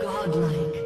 Godlike.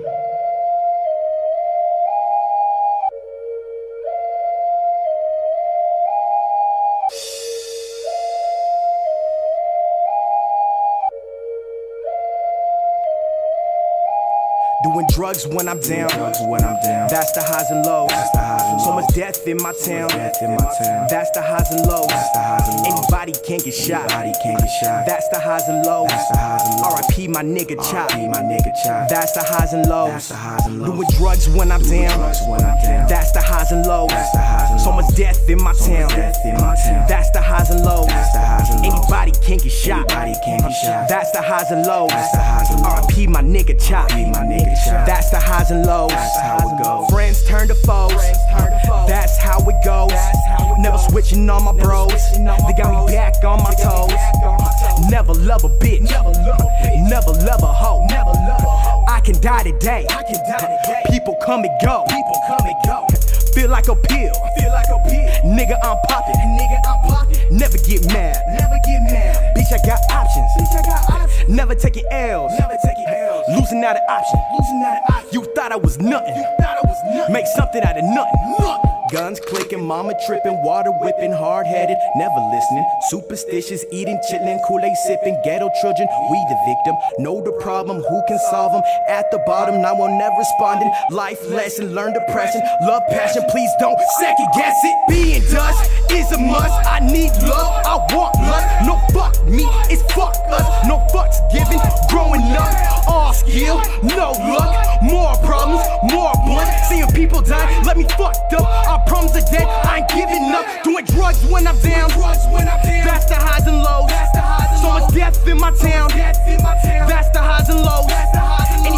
Doing drugs when I'm down. That's the highs and lows. So much death in my town. That's the highs and lows. Anybody can get shot. That's the highs and lows. R.I.P. my nigga Chop. That's the highs and lows. Doing drugs when I'm down. That's the highs and lows. So much death in my town. That's the highs and lows. Anybody can get shot. That's the highs and lows. R.I.P. my nigga Chop. That's the highs and lows. Friends turn to foes. That's how it goes. Never switching on my bros. They got me back on my toes. Never love a bitch. Never love a hoe. I can die today. People come and go. Feel like a pill. Nigga, I'm poppin'. Never get mad. Bitch, I got options. Never taking L's. Losing out an option. You thought I was nothing. Make something out of nothing. Guns clicking, mama tripping, water whipping, hard-headed, never listening. Superstitious, eating, chillin', Kool-Aid sipping, ghetto children, we the victim. Know the problem, who can solve them? At the bottom, now I'm never responding. Life lesson, learn depression, love passion, please don't second guess it. Being dust is a must, I need love, I want lust. No fuck me, it's fuck us, no fucks given. Growing up, all skill, no luck. More problems, more blood. Seeing people die, let me fucked up. Our problems are dead, I ain't giving up. Doing drugs when I'm down. That's the highs and lows. So much death in my town. That's the highs and lows.